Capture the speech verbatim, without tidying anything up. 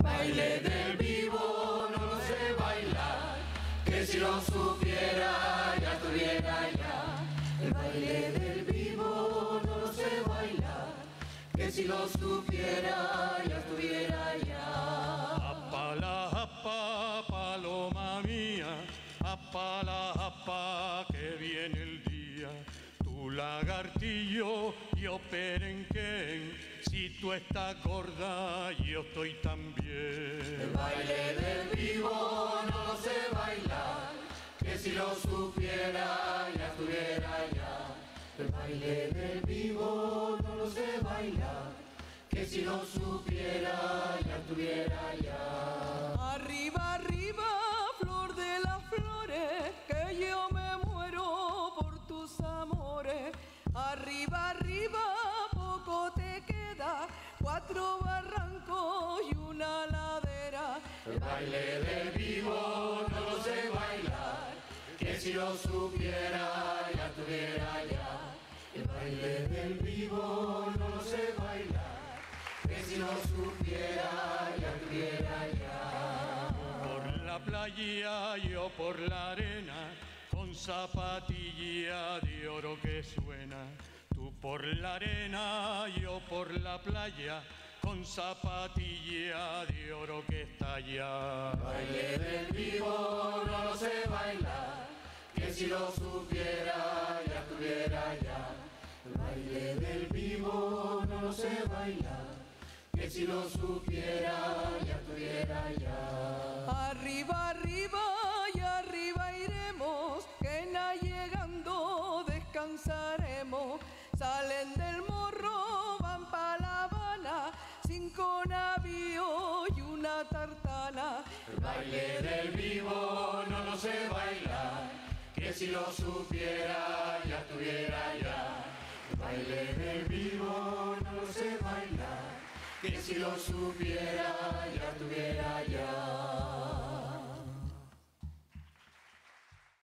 baile del vivo no lo sé bailar, que si lo supiera ya estuviera ya. El baile del vivo no lo sé bailar, que si lo supiera ya estuviera ya. Apala, apa, paloma mía, apala, apa, que viene el día. Tu lagartillo, yo perenquen, si tú estás gorda, yo estoy también. El baile del vivo no lo sé bailar, que si lo supiera ya estuviera ya. El baile del vivo no lo sé bailar, que si lo supiera ya estuviera ya. Arriba, arriba, flor de las flores, que yo me muero por tus amores. Arriba, arriba, poco te queda, cuatro barrancos y una ladera. El baile del vivo no lo sé bailar, que si lo supiera ya estuviera ya. El baile del vivo no lo sé bailar, que si lo supiera ya estuviera ya. Por la playa, yo por la arena, con zapatilla de oro que suena. Tú por la arena, yo por la playa, con zapatilla de oro que estalla. El baile del vivo no lo sé bailar, que si lo supiera ya estuviera ya. El baile del vivo no lo sé bailar, que si lo supiera ya estuviera ya. Arriba, arriba y arriba iremos, que na llegando descansaremos. Salen del Morro, van pa' La Habana, cinco navíos y una tartana. El baile del vivo no lo sé bailar, que si lo supiera ya estuviera ya. El baile del vivo no lo sé bailar, que si lo supiera ya estuviera ya.